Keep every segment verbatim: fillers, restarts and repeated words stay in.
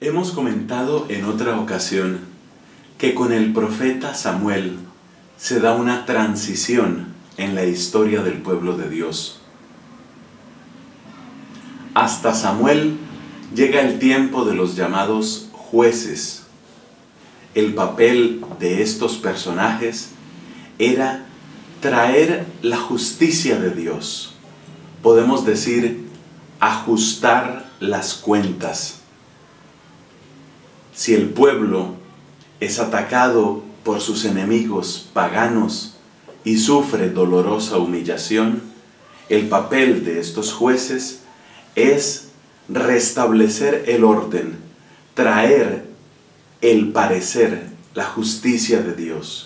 Hemos comentado en otra ocasión que con el profeta Samuel se da una transición en la historia del pueblo de Dios. Hasta Samuel llega el tiempo de los llamados jueces. El papel de estos personajes era traer la justicia de Dios. Podemos decir, ajustar las cuentas. Si el pueblo es atacado por sus enemigos paganos y sufre dolorosa humillación, el papel de estos jueces es restablecer el orden, traer el parecer, la justicia de Dios.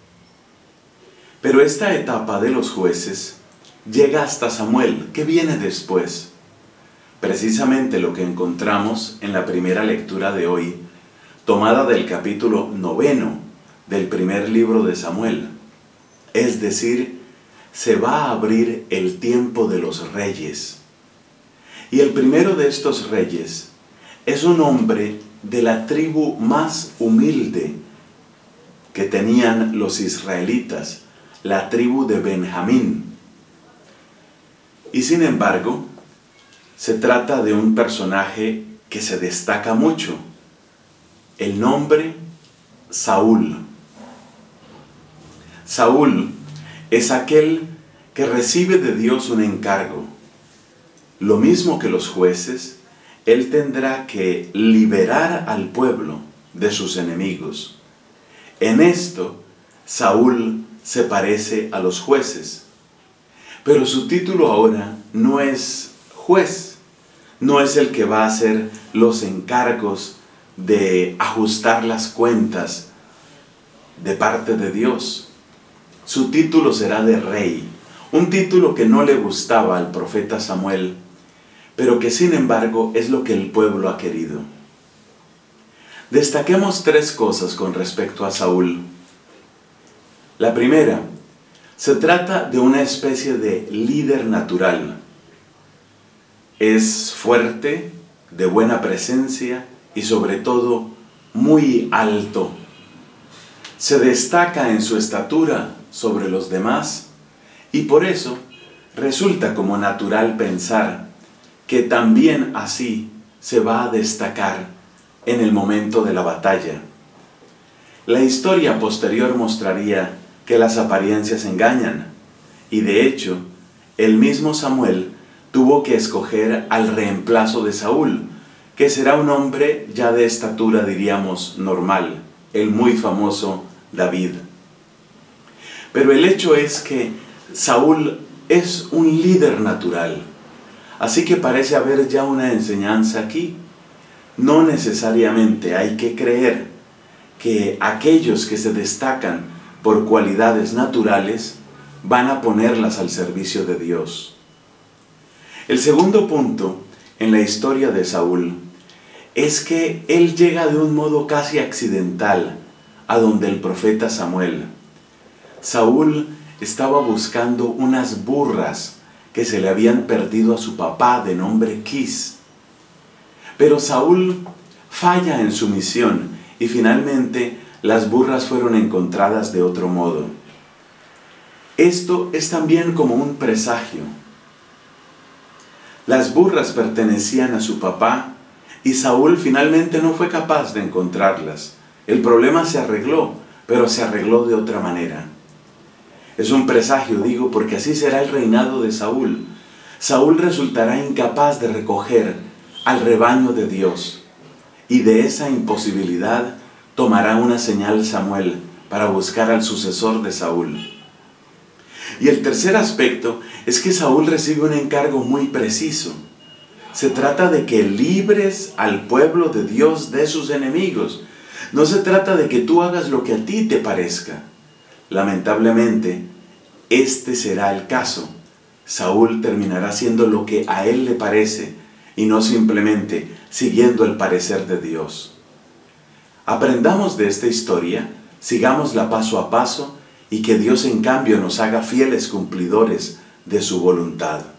Pero esta etapa de los jueces llega hasta Samuel. ¿Qué viene después? Precisamente lo que encontramos en la primera lectura de hoy, tomada del capítulo noveno del primer libro de Samuel. Es decir, se va a abrir el tiempo de los reyes. Y el primero de estos reyes es un hombre de la tribu más humilde que tenían los israelitas, la tribu de Benjamín. Y sin embargo, se trata de un personaje que se destaca mucho. El nombre, Saúl. Saúl es aquel que recibe de Dios un encargo. Lo mismo que los jueces, él tendrá que liberar al pueblo de sus enemigos. En esto, Saúl se parece a los jueces. Pero su título ahora no es juez, no es el que va a hacer los encargos de ajustar las cuentas de parte de Dios. Su título será de rey, un título que no le gustaba al profeta Samuel, pero que sin embargo es lo que el pueblo ha querido. Destaquemos tres cosas con respecto a Saúl. La primera, se trata de una especie de líder natural. Es fuerte, de buena presencia y sobre todo muy alto. Se destaca en su estatura sobre los demás y por eso resulta como natural pensar que también así se va a destacar en el momento de la batalla. La historia posterior mostraría que las apariencias engañan y de hecho el mismo Samuel tuvo que escoger al reemplazo de Saúl, que será un hombre ya de estatura, diríamos, normal, el muy famoso David. Pero el hecho es que Saúl es un líder natural, así que parece haber ya una enseñanza aquí. No necesariamente hay que creer que aquellos que se destacan por cualidades naturales van a ponerlas al servicio de Dios. El segundo punto en la historia de Saúl es que él llega de un modo casi accidental a donde el profeta Samuel. Saúl estaba buscando unas burras que se le habían perdido a su papá de nombre Quis. Pero Saúl falla en su misión y finalmente las burras fueron encontradas de otro modo. Esto es también como un presagio. Las burras pertenecían a su papá y Saúl finalmente no fue capaz de encontrarlas. El problema se arregló, pero se arregló de otra manera. Es un presagio, digo, porque así será el reinado de Saúl. Saúl resultará incapaz de recoger al rebaño de Dios y de esa imposibilidad tomará una señal Samuel para buscar al sucesor de Saúl. Y el tercer aspecto es que Saúl recibe un encargo muy preciso. Se trata de que libres al pueblo de Dios de sus enemigos. No se trata de que tú hagas lo que a ti te parezca. Lamentablemente, este será el caso. Saúl terminará haciendo lo que a él le parece y no simplemente siguiendo el parecer de Dios. Aprendamos de esta historia, sigámosla paso a paso y que Dios en cambio nos haga fieles cumplidores de su voluntad.